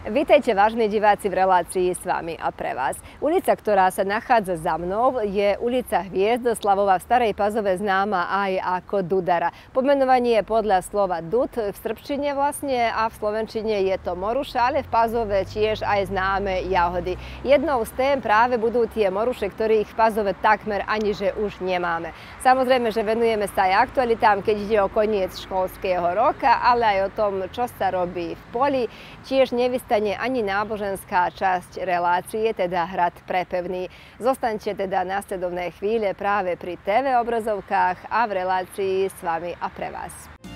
Vítajte, vážni diváci, v relácii s vami a pre vás. Ulica, ktorá sa nachádza za mnou, je ulica Hviezdoslavova, v Starej Pazove známa aj ako Dudara. Pomenovanie je podľa slova Dud v srbčine vlastne a v slovenčine je to moruša, ale v Pazove tiež aj známe jahody. Jednou z tém práve budú tie moruše, ktorých v Pazove takmer ani že už nemáme. Samozrejme, že venujeme sa aj aktualitám, keď ide o koniec školského roka, ale aj o tom, čo sa robí v poli. Tiež nevystane ani náboženská časť relácie, teda hrad prepevný. Zostaňte teda následovné chvíle práve pri TV obrazovkách a v relácii s vami a pre vás.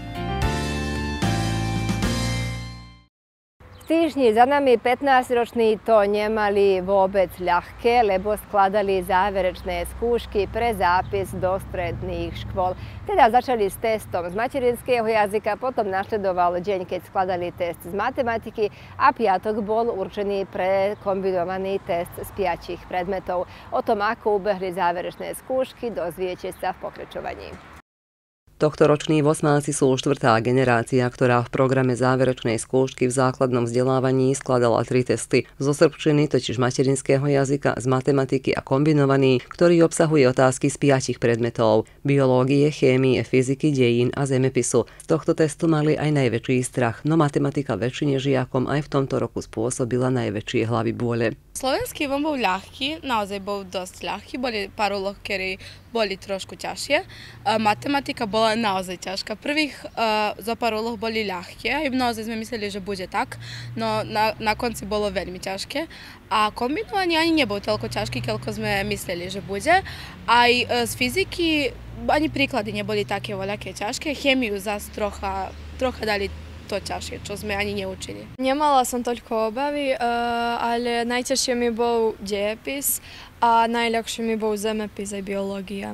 V týždni za nami 15-roční to nemali vôbec ľahké, lebo skladali záverečné skúšky pre zápis do stredných škôl. Teda začali s testom z materinského jazyka, potom nasledoval deň, keď skladali test z matematiky a piatok bol určený pre kombinovaný test z 5 predmetov. O tom, ako ubehli záverečné skúšky, dozviete sa v pokračovaní. Tohtoroční osmáci sú štvrtá generácia, ktorá v programe záverečnej skúšky v základnom vzdelávaní skladala 3 testy. Zo srbčiny, totiž materinského jazyka, z matematiky a kombinovaný, ktorý obsahuje otázky z 5 predmetov: biológie, chémie, fyziky, dejín a zemepisu. Z tohto testu mali aj najväčší strach, no matematika väčšine žiakom aj v tomto roku spôsobila najväčšie hlavy bôle. Slovenský vám bol ľahký, naozaj bol dosť ľahký, boli pár úloh, ktoré boli trošku ťažšie. Matematika bola naozaj ťažká. Prvých zo pár úloh boli ľahké, aj naozaj sme mysleli, že bude tak, no na konci bolo veľmi ťažké. A kombinovanie ani nebol toľko ťažký, koľko sme mysleli, že bude. Aj z fyziky ani príklady neboli také voľaké ťažké, chémiu zase trocha dali to ťažšie, čo sme ani neučili. Nemala som toľko obavy, ale najťažšie mi bol dejepis a najľahšie mi bol zemepis aj biológia.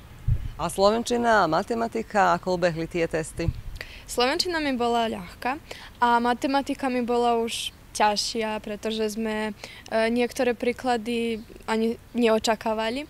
A slovenčina a matematika, ako ubehli tie testy? Slovenčina mi bola ľahká a matematika mi bola už ťažšia, pretože sme niektoré príklady ani neočakávali.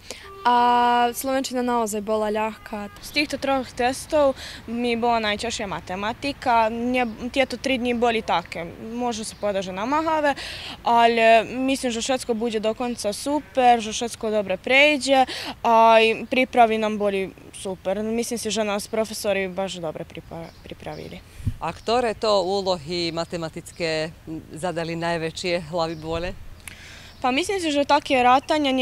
A slovenčina naozaj bola ľahká. Z týchto 3 testov mi bola najťažšia matematika. Tieto 3 dni boli také, môže sa povedať, že namáhavé, ale myslím, že všetko bude dokonca super, že všetko dobre prejde a prípravy nám boli super. Myslím si, že nás profesori baš dobre pripravili. A ktoré to úlohy matematické zadali najväčšie hlavy bôle? Pa myslím si, že také rátanie,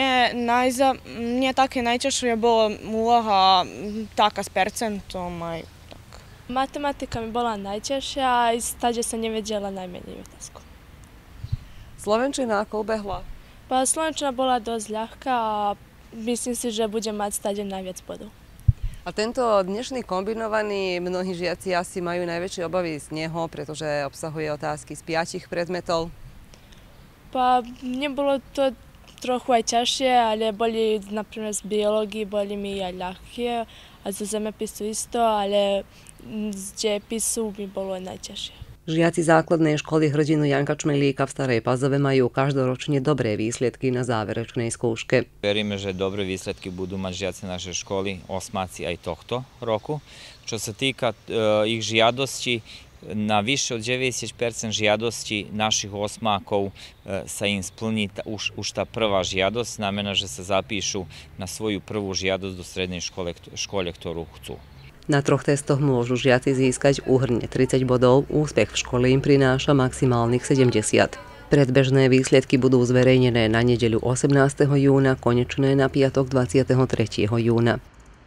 nie také najťažšie bolo úloha taká s percentom aj tak. Matematika mi bola najťažšia, aj stáže sa nevedela najmenej otázku. Slovenčina ako ubehla? Slovenčina bola dosť ľahká a myslím si, že budem mať stáže najviac bodov. A tento dnešný kombinovaný, mnohí žiaci asi majú najväčšie obavy z neho, pretože obsahuje otázky z 5 predmetov. Mne bolo to trochu aj ťažšie, ale boli napríklad z biológie, boli mi aj ľahké a zo zemepisu isto, ale z dejepisu mi bolo aj najťažšie. Žiaci základnej školy Hrdinu Janka Čmelíka v Starej Pazove majú každoročne dobré výsledky na záverečnej skúške. Veríme, že dobré výsledky budú mať žiaci našej školy, osmáci aj tohto roku. Čo sa týka ich žiadosti, na više od 90% žiadosti naših osmákov sa im splní už ta prva žiadosť, znamená, že sa zapíšu na svoju prvú žiadosť do strednej škole, ktorú chcú. Na 3 testoch môžu žiaci získať úhrne 30 bodov, úspech v škole im prináša maximálnych 70. Predbežné výsledky budú zverejnené na nedeľu 18. júna, konečné na piatok 23. júna.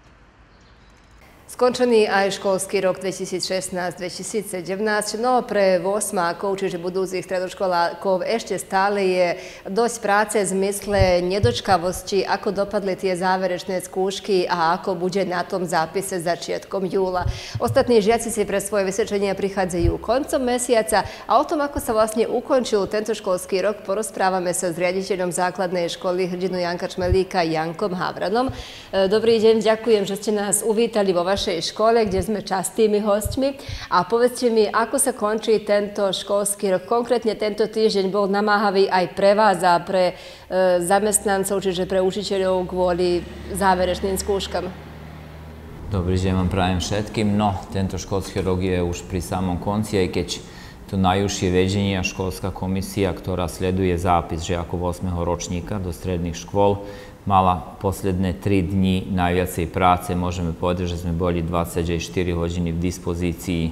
Skončený aj školský rok 2016-2017, no pre 8-ákov, čiže budúcich stredoškolákov, ešte stále je dosť práce v zmysle nedočkavosti, ako dopadli tie záverečné skúšky a ako bude na tom zápise začiatkom júla. Ostatní žiaci si pre svoje vysvedčenia prichádzajú koncom mesiaca a o tom, ako sa vlastne ukončil tento školský rok, porozprávame sa s riaditeľom základnej školy Hrdinu Janka Čmelíka Jankom Havranom. Dobrý deň, ďakujem, že ste nás uvítali vo vašej škole, kde sme častými hostmi. A povedzte mi, ako sa končí tento školský rok? Konkrétne tento týždeň bol namáhavý aj pre vás a pre zamestnancov, čiže pre učiteľov kvôli záverečným skúškam. Dobrý deň vám prajem všetkým. No, tento školský rok je už pri samom konci, aj keď to najúžšie vedenie a školská komisia, ktorá sleduje zápis žiakov 8. ročníka do stredných škôl, mala posledné 3 dni najviacej práce. Môžeme povedať, že sme boli 24 hodiny v dispozícii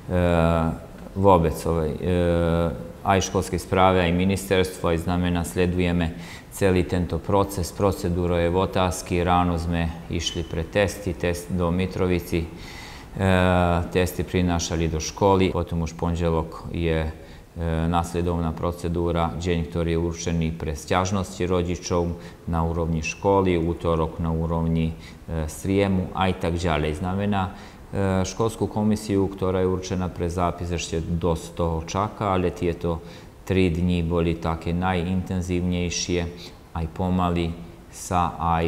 vôbec aj školskej správe, aj ministerstvo, aj znamená, sledujeme celý tento proces, procedúrové otázky. Ráno sme išli pre testy, test do Mitrovici, testy prinášali do školy, potom už pondelok je nasledovná procedúra, deň, ktorý je určený pre sťažnosti rodičov na úrovni školy, útorok na úrovni Sriemu aj tak ďalej. Znamená, školskú komisiu, ktorá je určená pre zápis, ešte dosť toho čaká, ale tieto 3 dni boli také najintenzívnejšie, aj pomaly sa aj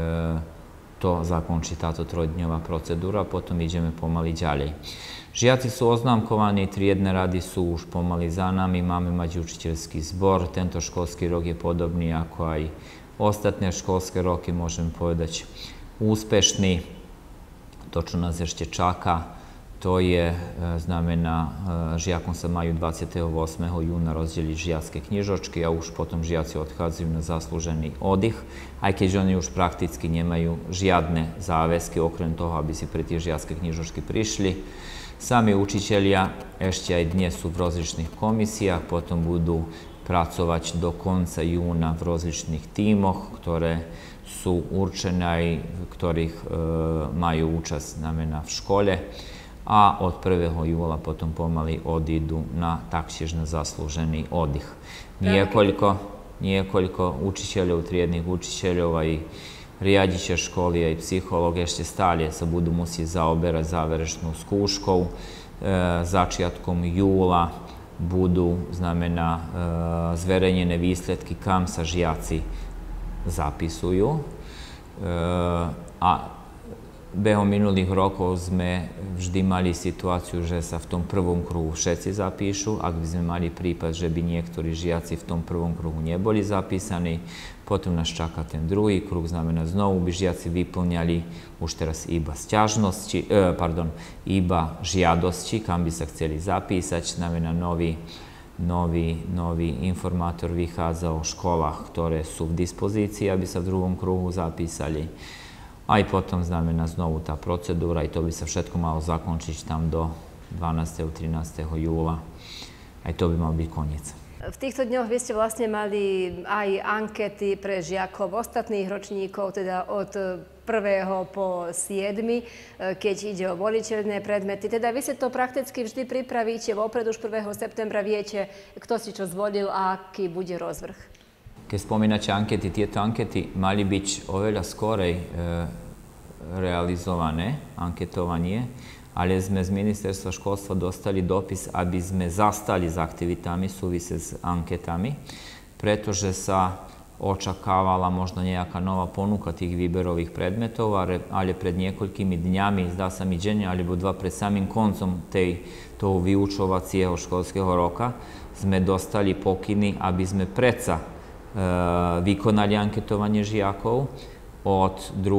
to zakončí táto 3-dňová procedúra, potom ideme pomaly ďalej. Žiaci sú oznámkovaní, triedne rady sú už pomaly za nami, máme mať učiteľský zbor. Tento školský rok je podobný ako aj ostatné školské roky, môžem povedať úspešný. To, čo nás ešte čaká, to je, znamená, žiakom sa majú 28. júna rozdeliť žiacké knižočky a už potom žiaci odchádzajú na zaslúžený oddych, aj keď oni už prakticky nemajú žiadne záväzky, okrem toho, aby si pre tie žiacké knižočky prišli. Sami učitelia ešte aj dnes sú v rozličných komisiách, potom budú pracovať do konca júna v rozličných tímoch, ktoré sú určené aj, v ktorých majú účasť, znamená v škole. A od 1. júla potom pomaly odídu taktiež na zaslúžený oddych. Niekoľko učiteľov, triednych učiteľov, aj riaditeľ školy, aj psychológ ešte stále sa budú musieť zaoberať záverečnou skúškou. Začiatkom júla budú, znamená, zverejnené výsledky, kam sa žiaci zapisujú. A behom minulých rokov sme vždy mali situáciu, že sa v tom prvom kruhu všetci zapíšu. Ak by sme mali prípad, že by niektorí žiaci v tom prvom kruhu neboli zapísaní, potom nás čaká ten druhý kruh, znamená, znovu by žiaci vyplňali už teraz iba iba žiadosti, kam by sa chceli zapísať, znamená nový informátor vychádza o školách, ktoré sú v dispozícii, aby sa v druhom kruhu zapísali. Aj potom znamená znovu tá procedúra, aj to by sa všetko malo zakončiť tam do 12. 13. júla. Aj to by mal byť koniec. V týchto dňoch vy ste vlastne mali aj ankety pre žiakov ostatných ročníkov, teda od 1. po 7., keď ide o voliteľné predmety. Teda vy si to prakticky vždy pripravíte vopred, už 1. septembra viete, kto si čo zvolil a aký bude rozvrh. Keď spomínate ankety, tieto ankety mali byť oveľa skorej realizované, anketovanie, ale sme z ministerstva školstva dostali dopis, aby sme zastali s aktivitami súvise s anketami, pretože sa očakávala možno nejaká nová ponuka tých výberových predmetov, ale pred niekoľkými dňami, zdá sa mi deň alebo 2 pred samým koncom toho vyučovacieho školského roka, sme dostali pokyny, aby sme predsa vykonali anketovanie žiakov od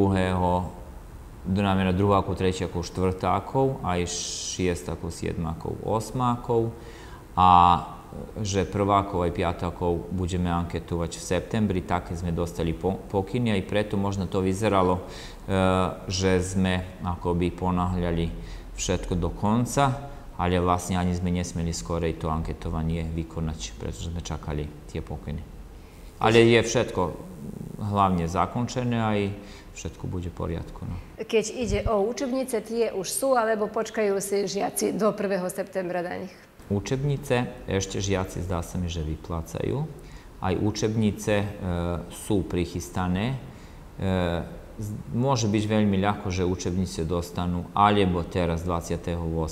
druhákov, treťákov, štvrtákov, aj šiestákov, siedmákov, osmákov a že prvákov aj piatákov budeme anketovať v septembri, také sme dostali pokyny, aj preto možno to vyzeralo, že sme akoby ponáhľali všetko do konca, ale vlastne ani sme nesmeli skorej to anketovanie vykonať, pretože sme čakali tie pokyny. Ale je všetko hlavne zakončené aj všetko bude v poriadku. No. Keď ide o učebnice, tie už sú, alebo počkajú si žiaci do 1. septembra na nich? Učebnice ešte žiaci, zdá sa mi, že vyplácajú. Aj učebnice sú prichystané. Môže byť veľmi ľahko, že učebnice dostanú alebo teraz 28.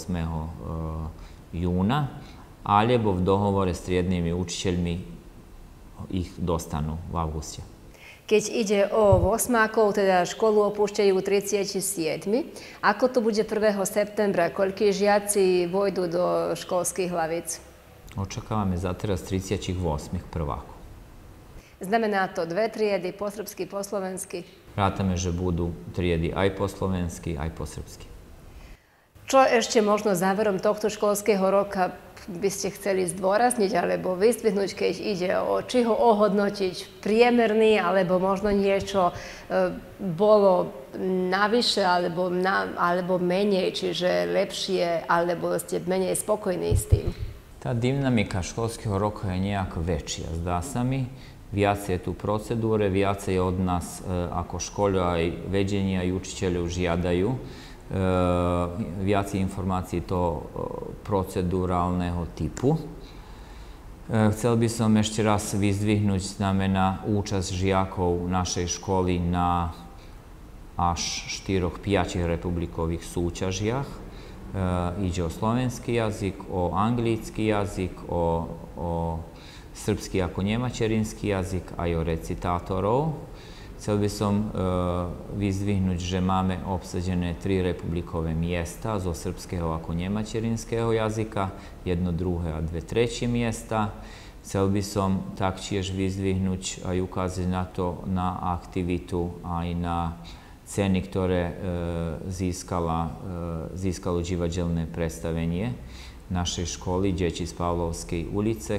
júna, alebo v dohovore s triednymi učiteľmi ich dostanú v auguste. Keď ide o 8-ákov, teda školu opúšťajú 37. Ako to bude 1. septembra? Koľkí žiaci vojdu do školských hlavíc? Očakávame za teraz 38 prvákov. Znamená to 2 triedy, po srbsky, po slovensky? Rátame, že budú triedy aj po slovensky, aj po srbsky. Čo ešte možno záverom tohto školského roka by ste chceli zdôrazniť alebo vyzdvihnúť, keď ide o či ho ohodnotiť priemerný, alebo možno niečo bolo navyše alebo menej, čiže lepšie, alebo ste menej spokojní s tým? Tá dynamika školského roka je nejako väčšia, zdá sa mi. Viacej je tu procedúre, viacej od nás ako školy aj vedenia i učiteľov žiadajú. Viacej informácií to procedurálneho typu. Chcel by som ešte raz vyzdvihnúť znamená účasť žiakov našej školy na až 4-5 republikových súťažiach. Ide o slovenský jazyk, o anglický jazyk, o srbský ako nemačerinský jazyk, aj o recitátorov. Chcel by som vyzdvihnúť, že máme obsadené 3 republikové miesta zo srbského ako nemačerinského jazyka, 1, 2 a 2 tretie miesta. Chcel by som taktiež vyzdvihnúť aj ukázať na to, na aktivitu aj na ceny, ktoré získalo divadelné predstavenie našej školy Deti z Pavlovskej ulice,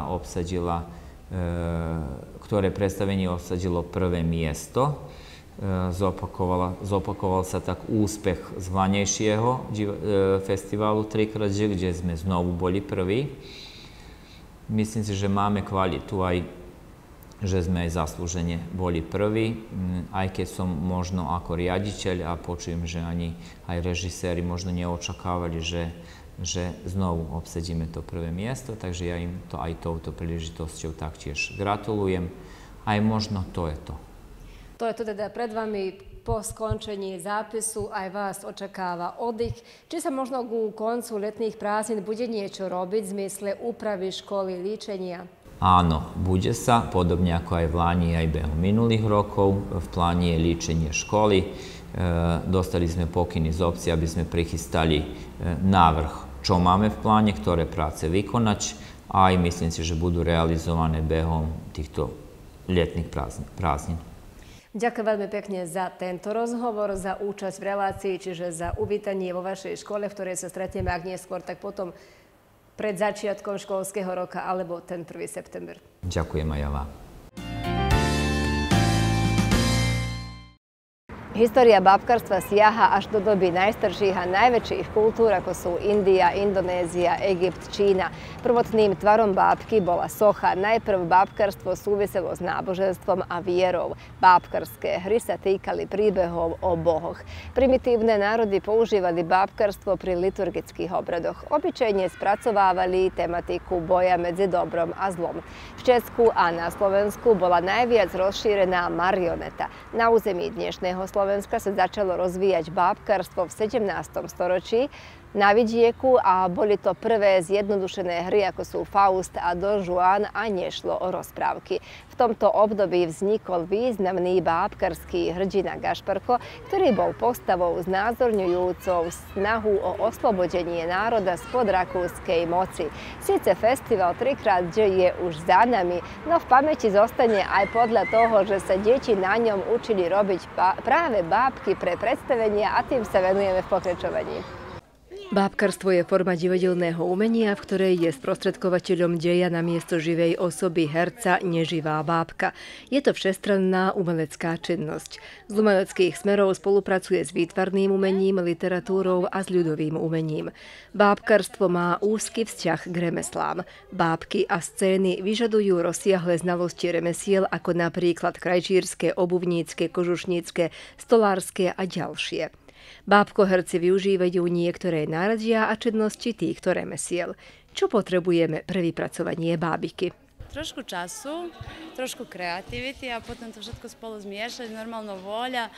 ktoré predstavenie obsadilo prvé miesto. Zopakoval sa tak úspech zvanejšieho festivalu Trikrát, kde sme znovu boli prví. Myslím si, že máme kvalitu aj, že sme aj zaslúžene boli prví, aj keď som možno ako riaditeľ a počujem, že ani aj režiséri možno neočakávali, že znovu obsadíme to prvé miesto, takže ja im to aj touto príležitosťou taktiež gratulujem. Aj možno to je to. To je to teda pred vami po skončení zápisu, aj vás očakáva oddych. Či sa možno ku koncu letných prázdnin bude niečo robiť v zmysle úpravy školy líčenia? Áno, bude sa, podobne ako aj v Lani, aj behom minulých rokov. V pláne je líčenie školy. Dostali sme pokyny z obci, aby sme prichystali návrh, čo máme v pláne, ktoré práce vykonať, a aj myslím si, že budú realizované behom týchto letných prázdnin. Ďakujem veľmi pekne za tento rozhovor, za účasť v relácii, čiže za uvítanie vo vašej škole, v ktorej sa stretneme, ak neskôr, tak potom pred začiatkom školského roka alebo ten 1. september. Ďakujem aj ja vám. História bábkarstva siaha až do doby najstarších a najväčších kultúr, ako sú India, Indonézia, Egypt, Čína. Prvotným tvarom bábky bola socha. Najprv bábkarstvo súviselo s náboženstvom a vierou. Bábkarské hry sa týkali príbehov o bohoch. Primitívne národy používali bábkarstvo pri liturgických obradoch. Obyčajne spracovávali tematiku boja medzi dobrom a zlom. V Česku a na Slovensku bola najviac rozšírená marioneta. Na území dnešného Slovenska sa začalo rozvíjať bábkarstvo v 17. storočí na vidieku a boli to prvé zjednodušené hry, ako sú Faust a Don Juan, a nešlo o rozprávky. V tomto období vznikol významný bábkarský hrdina Gašparko, ktorý bol postavou znázorňujúcou snahu o oslobodenie národa spod rakúskej moci. Sice festival Trikrát je už za nami, no v pamäti zostane aj podľa toho, že sa deti na ňom učili robiť práve bábky pre predstavenia, a tým sa venujeme v pokračovaní. Bábkarstvo je forma divadelného umenia, v ktorej je sprostredkovateľom deja namiesto živej osoby herca neživá bábka. Je to všestranná umelecká činnosť. Z umeleckých smerov spolupracuje s výtvarným umením, literatúrou a s ľudovým umením. Bábkarstvo má úzky vzťah k remeslám. Bábky a scény vyžadujú rozsiahle znalosti remesiel, ako napríklad krajčírske, obuvnícke, kožušnícke, stolárske a ďalšie. Bábkoherci využívajú niektoré náradia a činnosti týchto remesiel. Čo potrebujeme pre vypracovanie bábiky? Trošku času, trošku kreativity a potom to všetko spolu zmiešať, normálna voľa.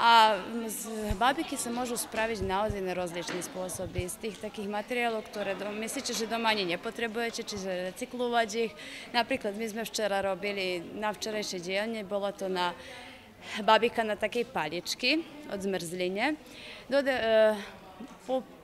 A z bábiky sa môžu spraviť naozaj na rozličné spôsoby. Z tých takých materiálov, ktoré myslíte, že doma ani nepotrebujete, čiže recyklovať ich. Napríklad my sme včera robili na včerajšej dielne, bolo to na bábika na takej paličky od zmrzline.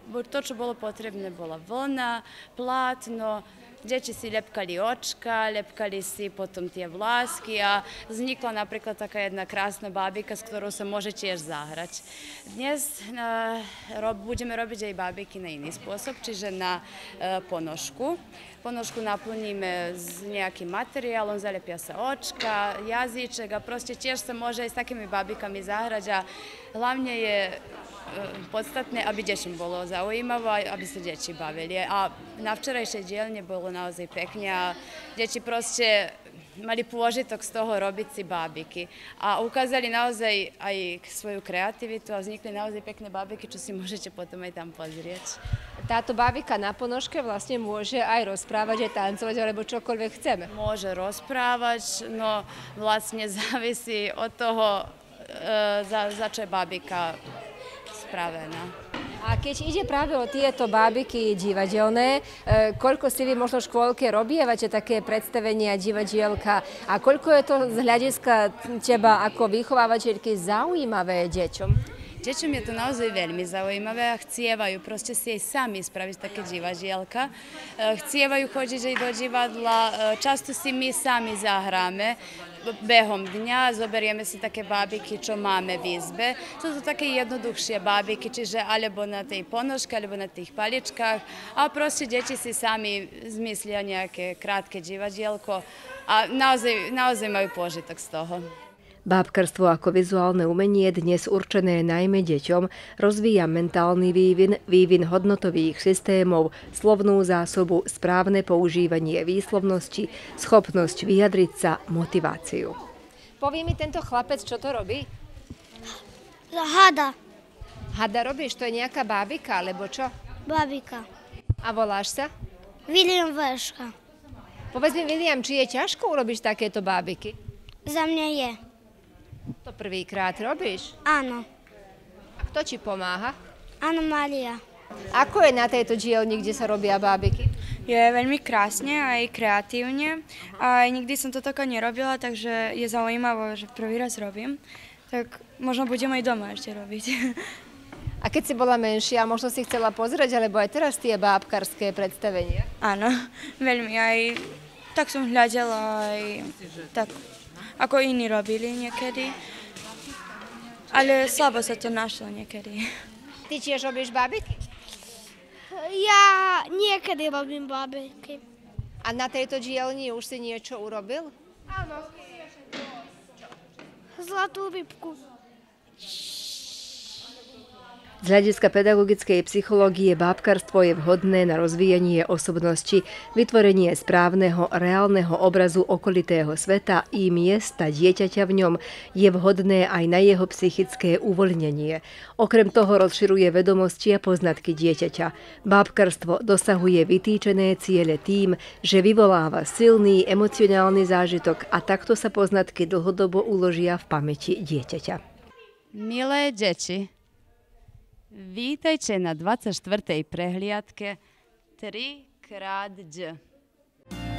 to, čo bolo potrebné, bola vlna, plátno, deti si lepkali očka, lepkali si potom tie vlásky a vznikla napríklad taká jedna krásna bábika, s ktorou sa môže tiež zahrať. Dnes budeme robiť aj bábiky na iný spôsob, čiže na ponožku. Ponožku naplníme s nejakým materiálom, zalepia sa očka, jazyček a proste tiež sa môže aj s takými bábikami zahrať a hlavne je podstatné, aby deťom bolo zaujímavé, aby sa deti bavili. A na včerajšej dielne bolo naozaj pekne a deti proste mali pôžitok z toho robiť si bábiky. A ukázali naozaj aj svoju kreativitu a vznikli naozaj pekné bábiky, čo si môžete potom aj tam pozrieť. Táto bábika na ponožke vlastne môže aj rozprávať, aj tancovať, alebo čokoľvek chceme. Môže rozprávať, no vlastne závisí od toho, za čo je bábika spravená. A keď ide práve o tieto bábiky divadelné, koľko si vy možno v škôlke robievate také predstavenia divadielka a koľko je to z hľadiska teba ako vychovávateľky zaujímavé deťom? Deťom je to naozaj veľmi zaujímavé a chcievajú proste si aj sami spraviť také divadielka. Chcievajú chodiť aj do divadla, často si my sami zahráme. Behom dňa zoberieme si také bábiky, čo máme v izbe. Sú to také jednoduchšie bábiky, čiže alebo na tej ponožke, alebo na tých paličkách. A proste deti si sami zmyslia nejaké krátke divadielko a naozaj majú pôžitok z toho. Bábkarstvo ako vizuálne umenie, dnes určené najmä deťom, rozvíja mentálny vývin hodnotových systémov, slovnú zásobu, správne používanie výslovnosti, schopnosť vyjadriť sa, motiváciu. Povie mi tento chlapec, čo to robí? Hada. Hada robíš? To je nejaká bábika, alebo čo? Bábika. A voláš sa? William Verška. Povedz mi, William, či je ťažko urobiť takéto bábiky? Za mňa je. To prvýkrát robíš? Áno. A kto ti pomáha? Áno, Mária. Ako je na tejto dielni, kde sa robia bábiky? Je veľmi krásne aj kreatívne. A nikdy som to tako nerobila, takže je zaujímavé, že prvý raz robím. Tak možno budem aj doma ešte robiť. A keď si bola menšia, možno si chcela pozrieť, alebo aj teraz tie bábkarské predstavenia? Áno, veľmi. Aj tak som hľadela, aj tak, ako iní robili niekedy. Ale slabo sa to našlo niekedy. Ty tiež robíš bábiky? Ja niekedy robím bábiky. A na tejto dielni už si niečo urobil? Áno. Zlatú rybku. Z hľadiska pedagogickej psychológie bábkarstvo je vhodné na rozvíjanie osobnosti, vytvorenie správneho, reálneho obrazu okolitého sveta i miesta dieťaťa v ňom, je vhodné aj na jeho psychické uvoľnenie. Okrem toho rozširuje vedomosti a poznatky dieťaťa. Bábkarstvo dosahuje vytýčené ciele tým, že vyvoláva silný emocionálny zážitok a takto sa poznatky dlhodobo uložia v pamäti dieťaťa. Milé deti, vítajte na 24. prehliadke 3x D.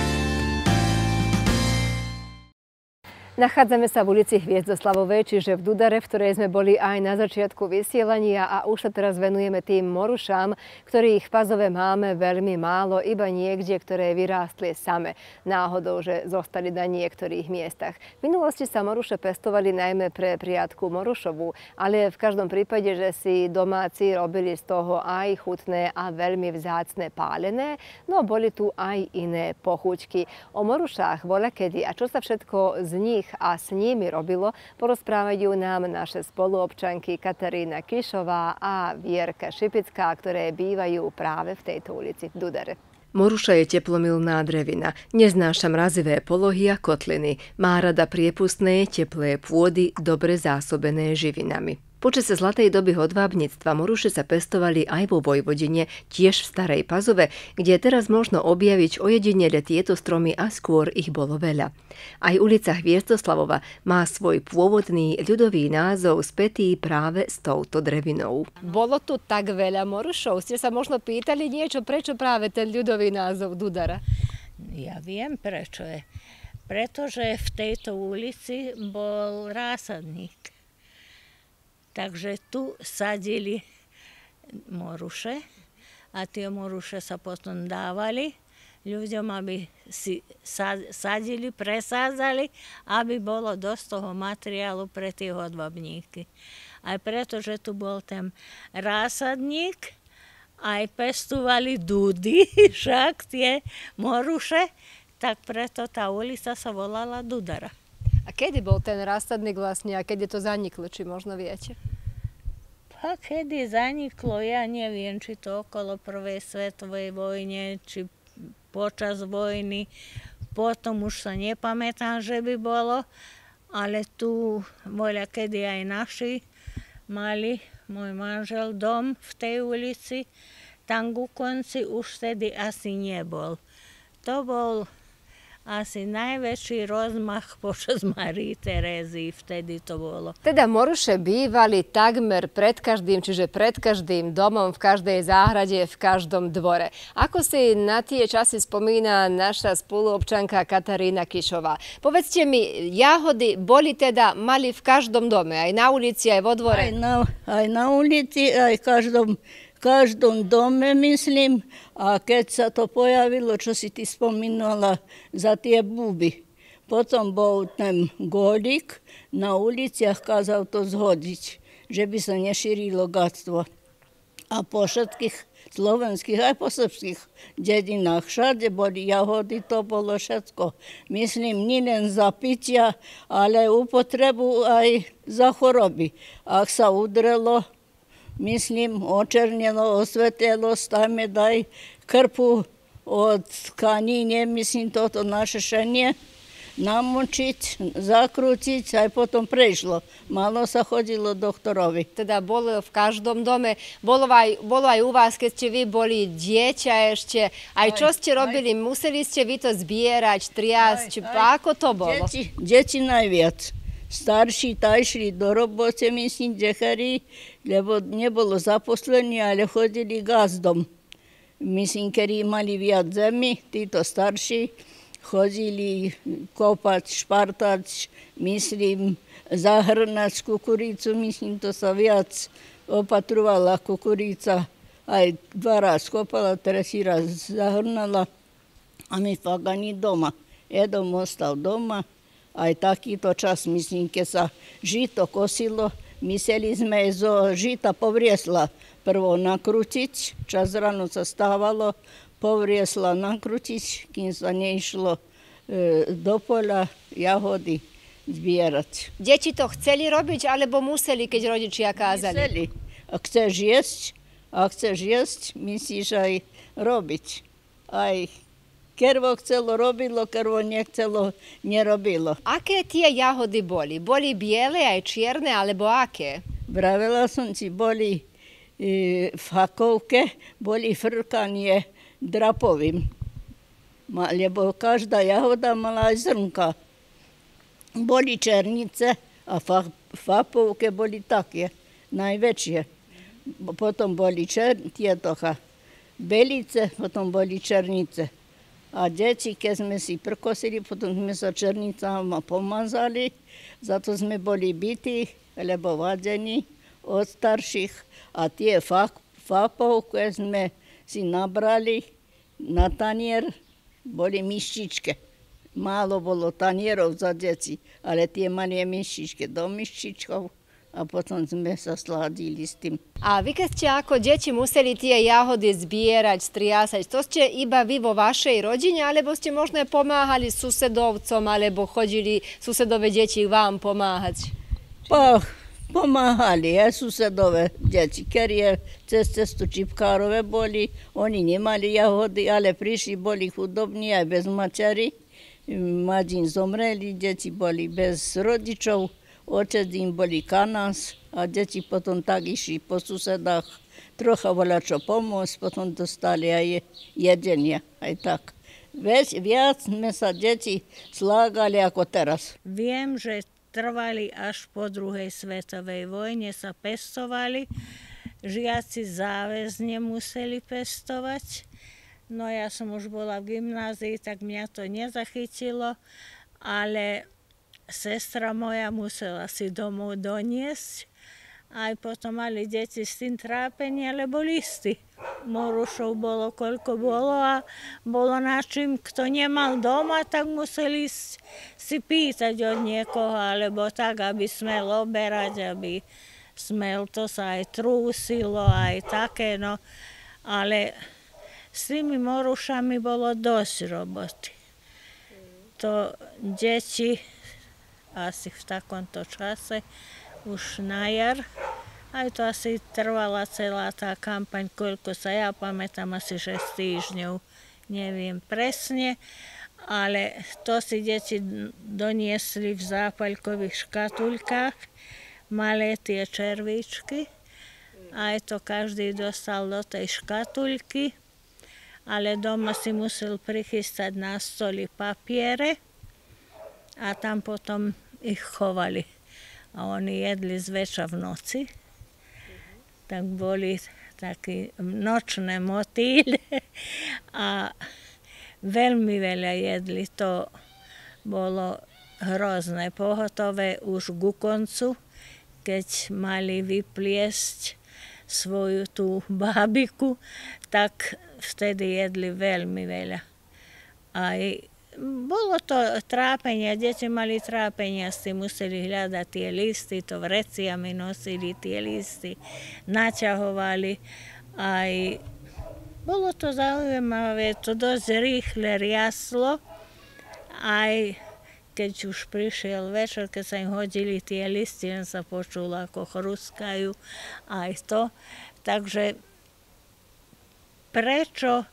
Nachádzame sa v ulici Hviezdoslavovej, čiže v Dudare, v ktorej sme boli aj na začiatku vysielania a už sa teraz venujeme tým morušám, ktorých v Pazove máme veľmi málo, iba niekde, ktoré vyrástli same. Náhodou, že zostali na niektorých miestach. V minulosti sa moruše pestovali najmä pre priadku morušovú, ale v každom prípade, že si domáci robili z toho aj chutné a veľmi vzácne pálené, no boli tu aj iné pochuťky. O morušách voľakedy a čo sa všetko z nich a s nimi robilo, porozprávajú nám naše spoluobčanky Katarína Kišová a Vierka Šipická, ktoré bývajú práve v tejto ulici v Dudare. Moruša je teplomilná drevina, neznáša mrazivé polohy a kotliny, má rada priepustné, teplé pôdy, dobre zásobené živinami. Počas zlatej doby hodvábnictva moruše sa pestovali aj vo Vojvodine, tiež v Starej Pazove, kde teraz možno objaviť ojedinele tieto stromy a skôr ich bolo veľa. Aj ulica Hviezdoslavova má svoj pôvodný ľudový názov spätý práve s touto drevinou. Bolo tu tak veľa morušov? Ste sa možno pýtali niečo, prečo práve ten ľudový názov Dudara? Ja viem, prečo je. Pretože v tejto ulici bol rásadník. Takže tu sadili moruše a tie moruše sa potom dávali ľuďom, aby si sadili, presádzali, aby bolo dosť toho materiálu pre tie hodobníky. Aj preto, že tu bol ten rásadník, aj pestovali dúdy, však tie moruše, tak preto tá ulica sa volala Dudara. A kedy bol ten rásadník vlastne a kedy to zaniklo, či možno viete? A kedy zaniklo, ja neviem, či to okolo prvej svetovej vojne, či počas vojny. Potom už sa nepamätám, že by bolo, ale tu voľa kedy aj naši mali, môj manžel, dom v tej ulici. Tam ku konci už vtedy asi nebol. To bol asi najväčší rozmach počas Márii Terézy, vtedy to bolo. Teda moruše bývali takmer pred každým, čiže pred každým domom, v každej záhrade, v každom dvore. Ako si na tie časy spomína naša spoluobčanka Katarína Kišová. Povedzte mi, jahody mali v každom dome, aj na ulici, aj vo dvore? Aj na ulici, aj v každom dome, myslím, a keď sa to pojavilo, čo si ty spomínala za tie buby. Potom bol ten gólik, na uliciach kázal to zhodiť, že by sa nešírilo gatstvo. A po všetkých slovenských, aj po srbských dedinách, všade boli jahody, to bolo všetko. Myslím, nielen za pitia, ale upotrebu aj za choroby. Ak sa udrelo, myslím, očernelo, osvetelo, stavme daj krpu od tkanine, myslím, toto našešenie, namočiť, zakrútiť, aj potom prešlo. Malo sa chodilo doktorovi. Teda bolo v každom dome. Bolo aj u vás, keď ste vy boli dieťa ešte. Aj čo ste robili? Museli ste vy to zbierať, triasť? Ako to bolo? Deti najviac. Starší išli do robote, myslím, dechari, lebo nebolo zaposlení, ale chodili gazdom. Myslím, ktorí mali viac zemi, títo starší chodili kopať, špartať, myslím, zahrnať kukuricu, myslím, to sa viac opatrovala kukurica. Aj 2 raz kopala, 3 raz zahrnala a my fakt ani doma. Jedom ostal doma. Aj takýto čas, myslím, keď sa žito kosilo, mysleli sme zo žita povriesla prvo nakrútiť, čas ráno sa stávalo, povriesla nakrútiť, kým sa neišlo do poľa jahody zbierať. Deti to chceli robiť, alebo museli, keď rodičia kázali? Museli. Ak chceš jesť, myslíš aj robiť. Aj kervo chcelo, robilo, kervo nechcelo, nerobilo. Aké tie jahody boli? Boli biele, aj čierne, alebo aké? Vravela som si, boli v hakovke, boli frkanie drapovým. Lebo každá jahoda mala aj zrnka. Boli černice a v hakovke boli také, najväčšie. Potom boli tietocha belice, potom boli černice. A deti, keď sme si prkosili, potom sme sa černicama pomazali, za to sme boli bití, lebo vadení od starších. A tie fapovke sme si nabrali na tanier, boli myštičke. Málo bolo tanierov za deti, ale tie mali myštičke do myštičkov. A potom sme sa sládili s tým. A vy, keď ste ako deti museli tie jahody zbierať, striasať, to ste iba vy vo vašej rodine, alebo ste možno pomáhali susedovcom, alebo chodili susedové deti vám pomáhať? Pomáhali aj susedové deti, ktorí cez cestu čipkárove boli. Oni nemali jahody, ale prišli, boli chudobní aj bez mačary. Mladí zomreli, deti boli bez rodičov. Otec im boli kanás a deti potom tak išli po susedách. Trocha bola čo pomôcť, potom dostali aj jedenia, aj tak. Viac sme sa deti slágali ako teraz. Viem, že trvali až po druhej svetovej vojne, sa pestovali. Žiaci záväzne museli pestovať. No ja som už bola v gymnázii, tak mňa to nezachytilo, ale sestra moja musela si domov doniesť Aj potom mali deti s tým trápenie, lebo listy. Morušov bolo, koľko bolo a bolo na čím, kto nemal doma, tak museli si pýtať od niekoho, alebo tak, aby smel oberať, aby smel, to sa aj trúsilo, aj také, no. Ale s tými morušami bolo dosť roboty. To deti asi v takomto čase, už na jar, aj to asi trvala celá tá kampaň, koľko sa ja pamätám, asi 6 týždňov, neviem presne, ale to si deti doniesli v zápaľkových škatulkách, malé tie červíčky, aj to každý dostal do tej škatulky, ale doma si musel prichystať na stoli papiere a tam potom ich chovali. A oni jedli zväčša v noci. Tak boli také nočné motýle a veľmi veľa jedli. To bolo hrozné. Pohotové už ku koncu, keď mali vypliesť svoju tú bábiku, tak vtedy jedli veľmi veľa. Aj bolo to trápenie, deti mali trápenia, si museli hľadať tie listy, to vreciami nosili tie listy, naťahovali. Aj bolo to zaujímavé, to dosť rýchle riaslo, aj keď už prišiel večer, keď sa im hodili tie listy, len sa počulo, ako chruskajú, aj to. Takže prečo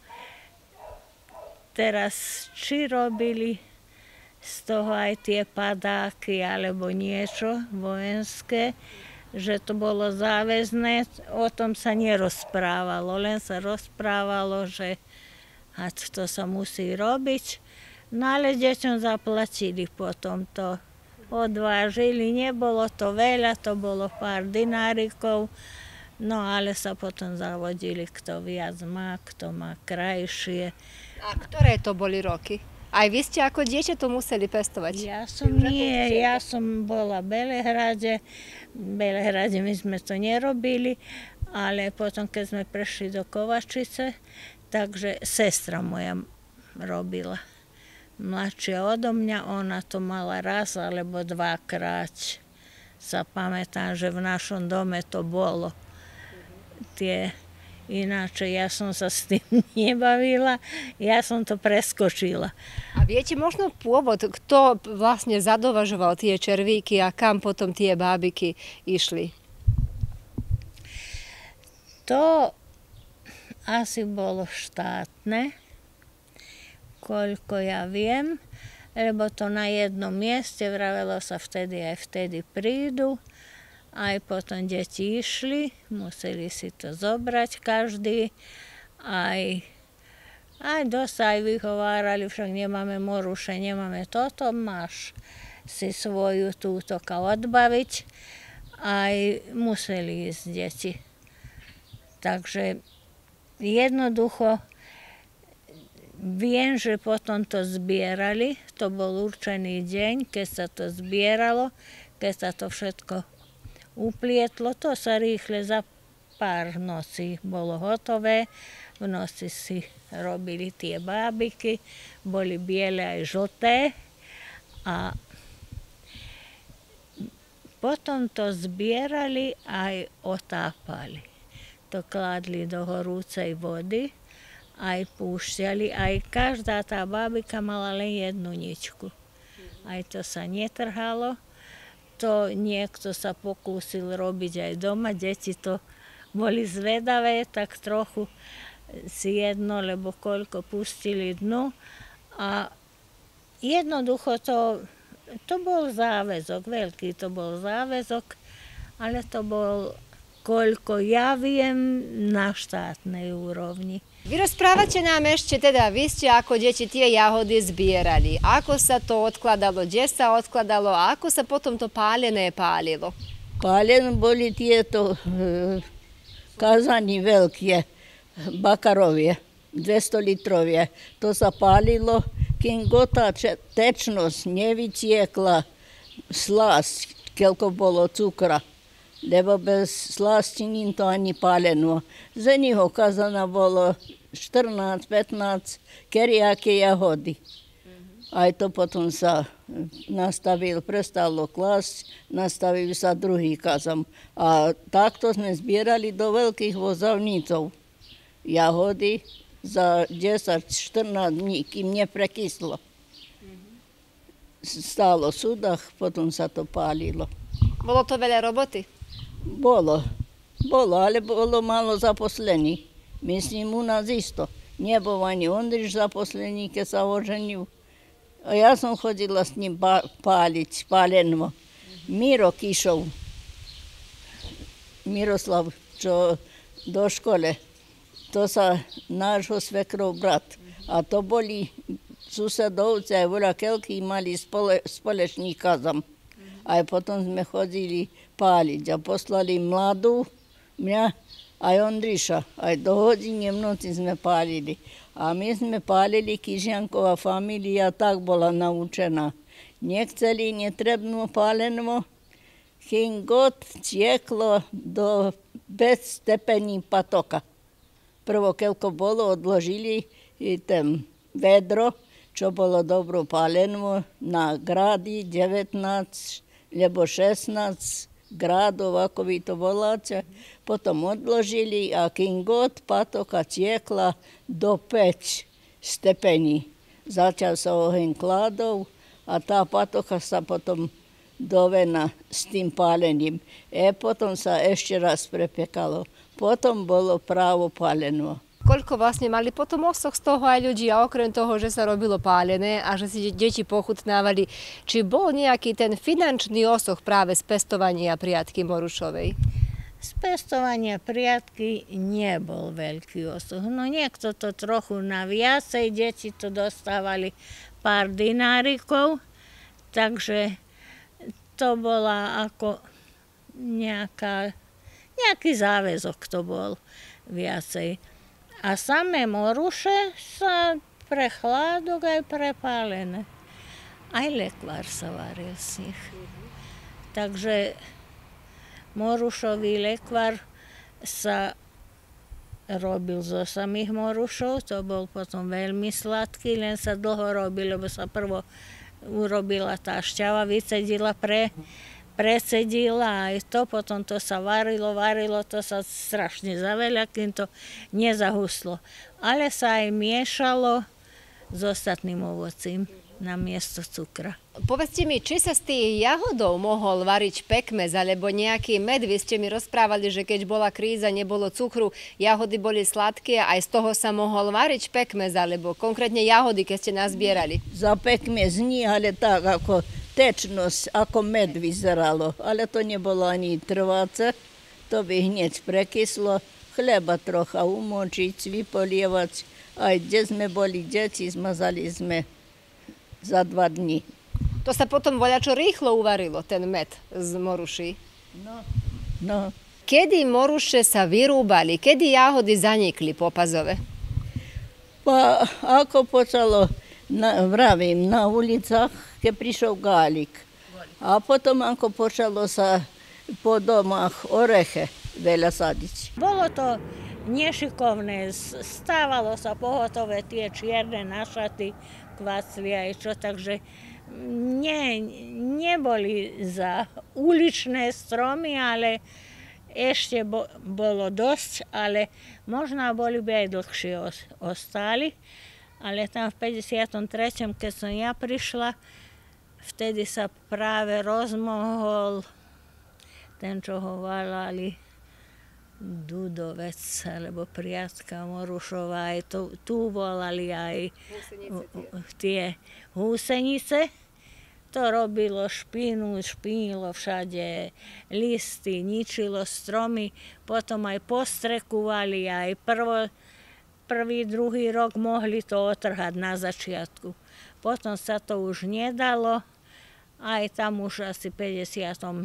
teraz, či robili z toho aj tie padáky alebo niečo vojenské, že to bolo záväzné, o tom sa nerozprávalo, len sa rozprávalo, že to sa musí robiť. No ale deťom zaplatili potom to, odvážili, nebolo to veľa, to bolo pár dinárikov, no ale sa potom zavodili, kto viac má, kto má krajšie. A ktoré to boli roky? Aj vy ste ako dieťa to museli pestovať? Ja som bola v Belehrade. V Belehrade my sme to nerobili, ale potom, keď sme prešli do Kovačice, takže sestra moja robila. Mladšia odo mňa, ona to mala raz alebo dvakrát. Sa pamätám, že v našom dome to bolo. Ináč ja som sa s tým nebavila, ja som to preskočila. A viete možno pôvod, kto vlastne zadovažoval tie červíky a kam potom tie bábiky išli? To asi bolo štátne, koľko ja viem, lebo to na jednom mieste vravelo sa vtedy aj vtedy prídu. Aj potom deti išli, museli si to zobrať každý, aj dosť aj vyhovárali, však nemáme moruše, nemáme toto, máš si svoju tútoka odbaviť, aj museli ísť deti. Takže jednoducho viem, že potom to zbierali, to bol určený deň, keď sa to zbieralo, keď sa to všetko uplietlo, to sa rýchle za pár nocí bolo hotové. V noci si robili tie bábiky, boli biele aj žlté a potom to zbierali aj otápali. To kládli do horúcej vody, aj púšťali, aj každá tá bábika mala len jednu ničku. Aj to sa netrhalo. To niekto sa pokúsil robiť aj doma, deti to boli zvedavé, tak trochu si jedno, lebo koľko pustili dnu. A jednoducho to bol záväzok, veľký to bol záväzok, ale to bol, koľko ja viem, na štátnej úrovni. Vy rozprávate nám ešte, teda vy ste ako deti tie jahody zbierali. Ako sa to odkladalo, kde sa odkladalo a ako sa potom to pálené pálilo? Pálené boli tieto kazani veľké, bakarovie, 200 litrovie. To sa pálilo, kým gotá tečnosť nevytiekla slásť, koľko bolo cukra. lebo bez slastinín to ani paleno. Za nich ukázané bolo 14-15 keriaké jahody. Aj to potom sa prestalo klásť, nastavil sa druhý kazan. A takto sme zbierali do veľkých vozovnicov jahody za 10-14 dní, kým neprekyslo. Stálo v súdach, potom sa to pálilo. Bolo to veľa roboty? Bolo, ale bolo málo zaposlení. Myslím, u nás isto. Nebol ani Ondriš zaposlený, keď sa oženil. A ja som chodila s ním páliť palenvo. Miro Kišov, Miroslav, čo do škole, to sa nášho svekrov brat. A to boli susedovci, aj voľa keľký mali společný kazan. Aj potom sme chodili páliť a poslali mladú, mňa, aj Ondriša. Aj do hodiny v noci sme pálili. A my sme pálili, Kižianková familia tak bola naučená. Nechceli netrebnú pálenvo, kým god tieklo do bez stepení patoka. Prvo, keľko bolo, odložili ten vedro, čo bolo dobro pálenvo, na grady 19, lebo 16 grádov, ako vy to voláte. Potom odložili a kým god patoka tiekla do 5 stepení. Začal sa oheň kládov a tá patoka sa potom dovena s tým pálením. Potom sa ešte raz prepekalo. Potom bolo právo páleno. Koľko vlastne mali potom osoch z toho aj ľudí a okrem toho, že sa robilo pálené a že si deti pochutnávali, či bol nejaký ten finančný osoch práve z pestovania priatky Morušovej? Z pestovania priatky nebol veľký osoch. No niekto to trochu na viacej, deti to dostávali pár dinárikov, takže to bola ako nejaký záväzok to bol viacej. A samé moruše sa pre chládok aj prepálené. Aj lekvár sa varil z nich. Takže morušový lekvár sa robil zo samých morušov. To bol potom veľmi sladký, len sa dlho robil, lebo sa prvo urobila tá šťava, vycedila, precedila aj to, potom to sa varilo, to sa strašne zaveľa, kým to nezahuslo. Ale sa aj miešalo s ostatným ovocím na miesto cukra. Povedzte mi, či sa z tých jahodov mohol variť pekmez alebo nejaký med? Vy ste mi rozprávali, že keď bola kríza, nebolo cukru, jahody boli sladké a aj z toho sa mohol variť pekmez alebo konkrétne jahody, keď ste nazbierali. Za pekmez nie, ale tak ako tečnosť, ako med vyzeralo, ale to nebolo ani trváce, to by hneď prekyslo, chleba trocha umočiť, vypolievať, aj kde sme boli deti, zmazali sme za 2 dní. To sa potom voľačo rýchlo uvarilo, ten med z moruší. No. Kedy moruše sa vyrúbali, kedy jahody zanikli po Pazove? Pa ako počalo, vravím, na ulicách, keď prišiel gálik. A potom ako počalo sa po domách oreche veľa sadiť. Bolo to nešikovné, stávalo sa pohotové tie čierne našaty, kvacli aj čo, takže neboli za uličné stromy, ale ešte bolo dosť, ale možno boli by aj dlhšie ostali. Ale tam v 53., keď som ja prišla, vtedy sa práve rozmohol ten, čo ho volali Dudovec, alebo priatka Morušová, aj tu volali aj tie húsenice. To robilo špinilo všade listy, ničilo stromy, potom aj postrekovali, aj prvý, druhý rok mohli to otrhať na začiatku. Potom sa to už nedalo, aj tam už asi v 55.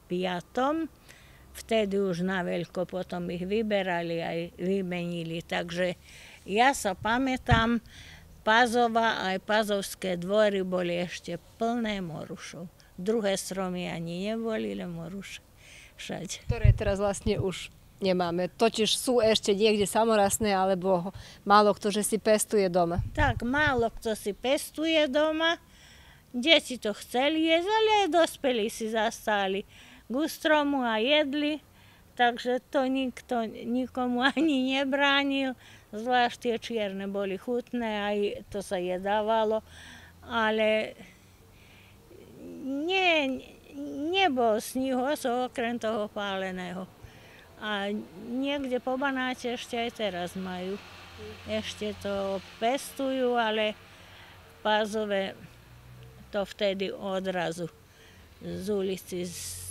Vtedy už na veľko potom ich vyberali aj vymenili. Takže ja sa pamätám, Pazova aj pazovské dvory boli ešte plné morušov. Druhé stromy ani neboli, len moruše. všade. Ktoré teraz vlastne už nemáme. Totiž sú ešte niekde samorastné, alebo málo kto, že si pestuje doma. Tak, málo kto si pestuje doma. Deti to chceli jesť, ale aj dospelí si zastali k stromu a jedli. Takže to nikto nikomu ani nebránil. Zvlášť tie čierne boli chutné, aj to sa jedávalo. Ale nebol sníh okrem toho páleného. A niekde po Banáte ešte aj teraz majú. Ešte to pestujú, ale v Pázove to vtedy odrazu z ulici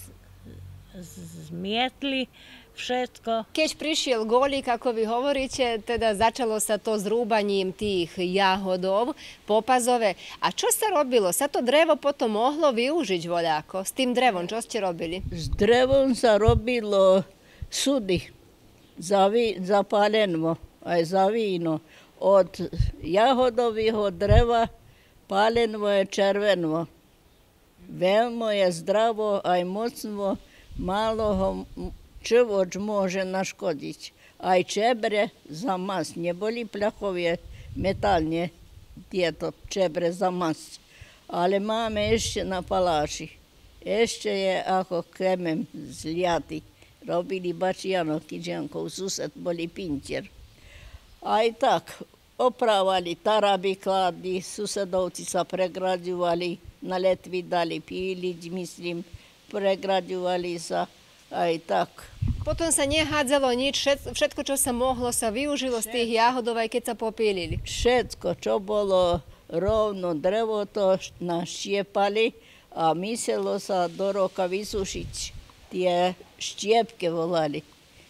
zmietli všetko. Keď prišiel golík, ako vy hovoríte, teda začalo sa to zrúbaním tých jahodov po Pazove. A čo sa robilo? Sa to drevo potom mohlo využiť voľako? S tým drevom, čo ste robili? S drevom sa robilo sudy za palenstvo, aj za víno. Od jahodového dreva palenstvo je červeno. Veľmi je zdravo, aj mocno, málo ho čovoč môže naškodiť. Aj čebre za masť. Neboli pľachové metalne tieto čebre za masť. Ale máme ešte na paláši. Ešte je ako kremen zliaty. Robili Bačiano Kidžiankov, sused boli pintier. Aj tak opravali taraby, kladli, susedovci sa pregraďovali, na letvi dali píliť, myslím, pregraďovali sa. Aj tak. Potom sa nehádzalo nič, všetko, čo sa mohlo, sa využilo z tých jahodov, aj keď sa popílili. Všetko, čo bolo rovno drevo, to naštiepali a myslelo sa do roka vysušiť. Tie štiepke volali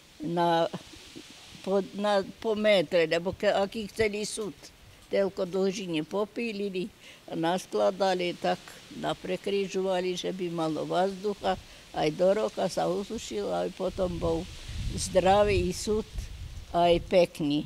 po metre, lebo aký chceli súd. Telko dlžine popílili a naskladali, tak naprekrižovali, že by malo vzducha. Aj do roka sa usušil, aj potom bol zdravý súd, aj pekný.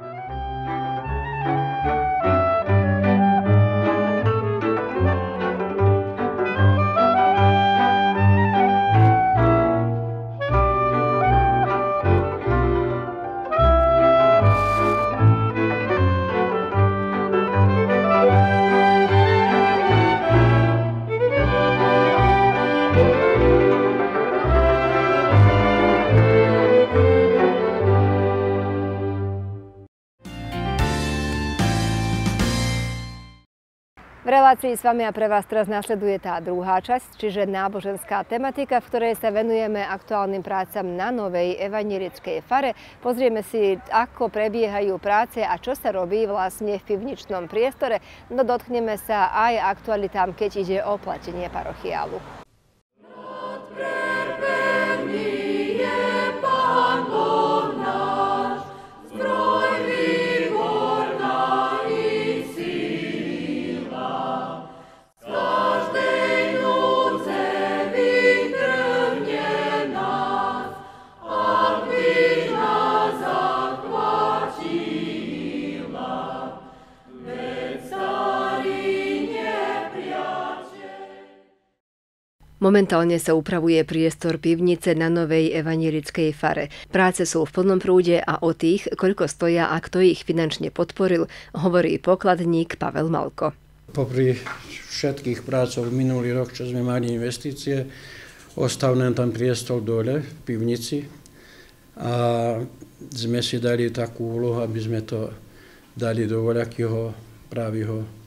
V relácii s vami a pre vás teraz nasleduje tá druhá časť, čiže náboženská tematika, v ktorej sa venujeme aktuálnym prácam na novej evanjelickej fare. Pozrieme si, ako prebiehajú práce a čo sa robí vlastne v pivničnom priestore. No dotkneme sa aj aktualitám, keď ide o platenie parochiálu. Momentálne sa upravuje priestor pivnice na novej evanjelickej fare. Práce sú v plnom prúde a o tých, koľko stoja a kto ich finančne podporil, hovorí pokladník Pavel Malko. Popri všetkých prácov minulý rok, čo sme mali investície, ostal nám tam priestor dole v pivnici a sme si dali takú úlohu, aby sme to dali do voľakého právého,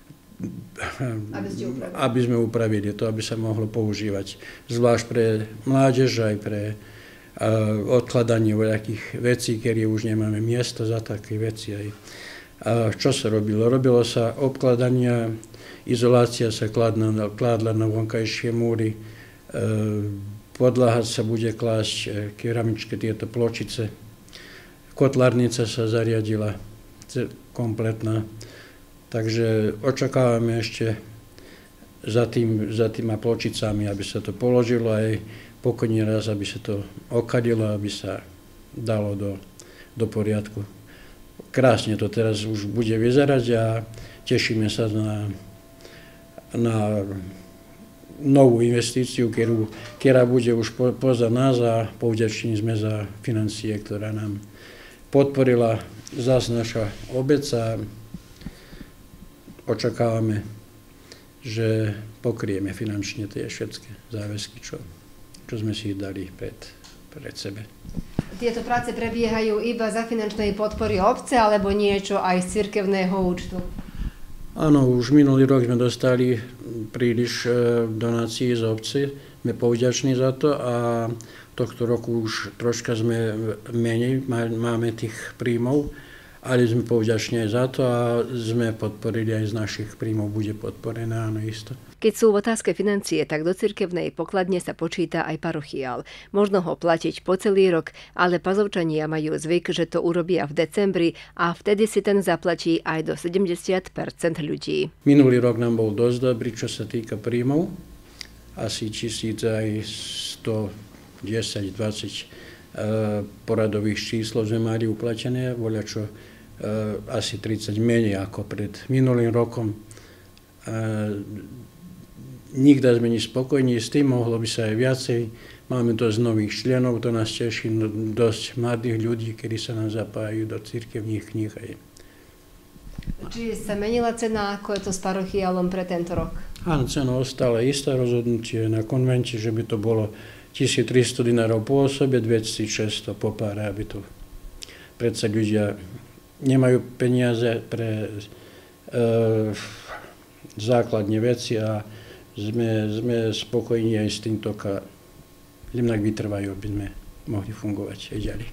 aby sme upravili to, aby sa mohlo používať. Zvlášť pre mládež, aj pre odkladanie voľakých vecí, keď už nemáme miesto za také veci. Čo sa robilo? Robilo sa obkladania, izolácia sa kládla na vonkajšie múry, podlaha sa bude klásť keramičke, tieto pločice, kotlarnica sa zariadila kompletná. Takže očakávame ešte za týma pločicami, aby sa to položilo aj pokojný raz, aby sa to okadilo, aby sa dalo do poriadku. Krásne to teraz už bude vyzerať a tešíme sa na novú investíciu, ktorá bude už poza nás a povďační sme za financie, ktorá nám podporila zase naša obec a očakávame, že pokrieme finančne tie všetky záväzky, čo sme si dali pred sebe. Tieto práce prebiehajú iba za finančnej podpory obce alebo niečo aj z cirkevného účtu? Áno, už minulý rok sme dostali príliš donácií z obce, sme povďační za to a tohto roku už troška sme menej, máme tých príjmov, ale sme povďační aj za to a sme podporili aj z našich príjmov, bude podporené, áno, isto. Keď sú v otázke financie, tak do cirkevnej pokladne sa počíta aj parochiál. Možno ho platiť po celý rok, ale Pazovčania majú zvyk, že to urobia v decembri a vtedy si ten zaplatí aj do 70% ľudí. Minulý rok nám bol dosť dobrý, čo sa týka príjmov. Asi 1120 poradových číslo sme mali uplatené, voľačo asi 30 menej ako pred minulým rokom. Nikda sme nespokojní s tým, mohlo by sa aj viacej. Máme dosť nových členov, to nás teší, dosť mladých ľudí, ktorí sa nám zapájajú do cirkevných kníh. Či sa menila cena, ako je to s parochiálom pre tento rok? Áno, cena ostala istá, rozhodnutie na konvente, že by to bolo 1300 dinárov po osobe, 2600 po páre, aby to predsa ľudia nemajú peniaze pre základné veci a sme spokojní aj s týmto, inak vytrvajú, aby sme mohli fungovať aj ďalej.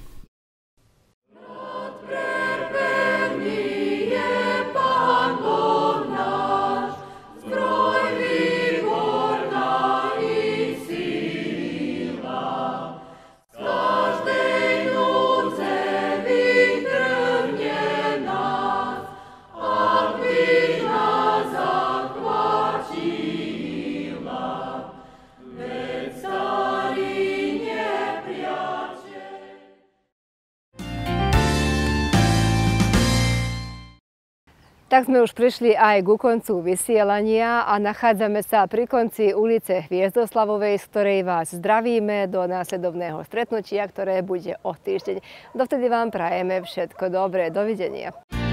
Tak sme už prišli aj ku koncu vysielania a nachádzame sa pri konci ulice Hviezdoslavovej, z ktorej vás zdravíme do následovného stretnutia, ktoré bude o týždeň. Dovtedy vám prajeme všetko dobré. Dovidenia.